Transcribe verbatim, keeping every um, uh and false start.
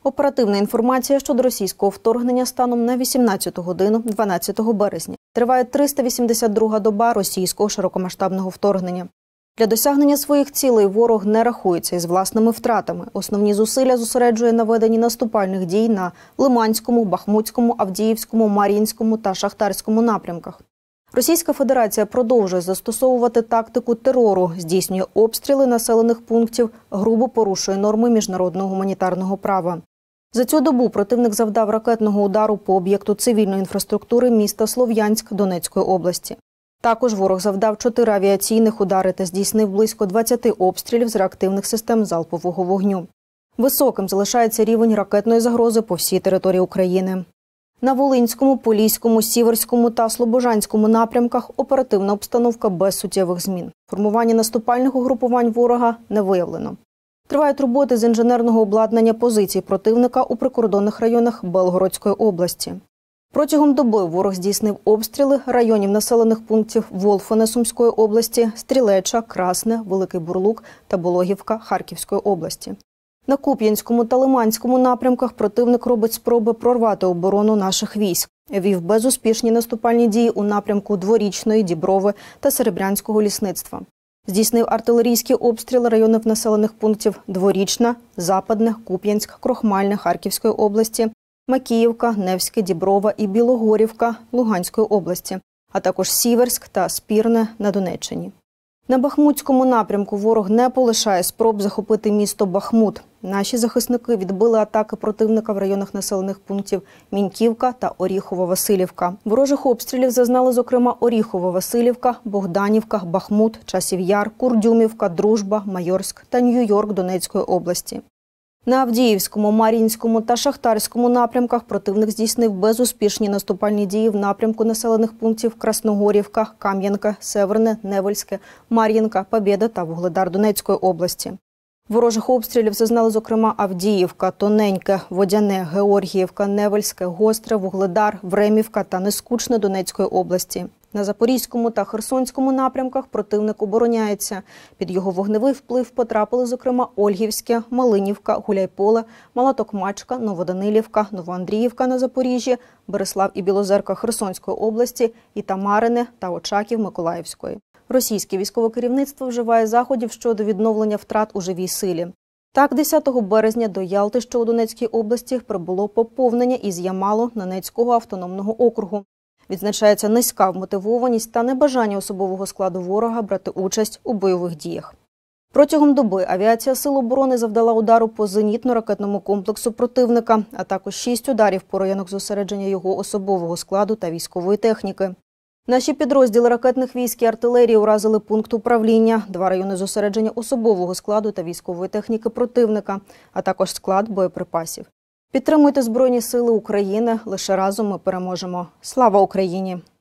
Оперативна інформація щодо російського вторгнення станом на вісімнадцяту годину дванадцятого березня. Триває триста вісімдесят друга доба російського широкомасштабного вторгнення. Для досягнення своїх цілей ворог не рахується із власними втратами. Основні зусилля зосереджує на веденні наступальних дій на Лиманському, Бахмутському, Авдіївському, Мар'їнському та Шахтарському напрямках. Російська Федерація продовжує застосовувати тактику терору, здійснює обстріли населених пунктів, грубо порушує норми міжнародного гуманітарного права. За цю добу противник завдав ракетного удару по об'єкту цивільної інфраструктури міста Слов'янськ Донецької області. Також ворог завдав чотири авіаційних удари та здійснив близько двадцяти обстрілів з реактивних систем залпового вогню. Високим залишається рівень ракетної загрози по всій території України. На Волинському, Поліському, Сіверському та Слобожанському напрямках оперативна обстановка без суттєвих змін. Формування наступальних угрупувань ворога не виявлено. Тривають роботи з інженерного обладнання позицій противника у прикордонних районах Белгородської області. Протягом доби ворог здійснив обстріли районів населених пунктів Волфине Сумської області, Стрілеча, Красне, Великий Бурлук та Болохівка Харківської області. На Куп'янському та Лиманському напрямках противник робить спроби прорвати оборону наших військ. Вів безуспішні наступальні дії у напрямку Дворічної, Діброви та Серебрянського лісництва. Здійснив артилерійські обстріли районів населених пунктів Дворічна, Западне, Куп'янськ, Крохмальне Харківської області, Макіївка, Невське, Діброва і Білогорівка Луганської області, а також Сіверськ та Спірне на Донеччині. На Бахмутському напрямку ворог не полишає спроб захопити місто Бахмут. Наші захисники відбили атаки противника в районах населених пунктів Міньківка та Оріхово-Василівка. Ворожих обстрілів зазнали, зокрема, Оріхово-Василівка, Богданівка, Бахмут, Часів Яр, Курдюмівка, Дружба, Майорськ та Нью-Йорк Донецької області. На Авдіївському, Мар'їнському та Шахтарському напрямках противник здійснив безуспішні наступальні дії в напрямку населених пунктів Красногорівка, Кам'янка, Северне, Невельське, Мар'їнка, Побєда та Вугледар Донецької області. Ворожих обстрілів зазнали, зокрема, Авдіївка, Тоненьке, Водяне, Георгіївка, Невельське, Гостре, Вугледар, Времівка та Нескучне Донецької області. На Запорізькому та Херсонському напрямках противник обороняється. Під його вогневий вплив потрапили, зокрема, Ольгівське, Малинівка, Гуляйполе, Мала Токмачка, Новоданилівка, Новоандріївка на Запоріжжі, Береслав і Білозерка Херсонської області і Тамарине та Очаків Миколаївської. Російське військове керівництво вживає заходів щодо відновлення втрат у живій силі. Так, десятого березня до Ялти, що у Донецькій області, прибуло поповнення із Ямало-Ненецького автономного округу. Відзначається низька вмотивованість та небажання особового складу ворога брати участь у бойових діях. Протягом доби авіація Сил оборони завдала удару по зенітно-ракетному комплексу противника, а також шість ударів по районах зосередження його особового складу та військової техніки. Наші підрозділи ракетних військ і артилерії уразили пункт управління, два райони зосередження особового складу та військової техніки противника, а також склад боєприпасів. Підтримуйте Збройні сили України. Лише разом ми переможемо. Слава Україні!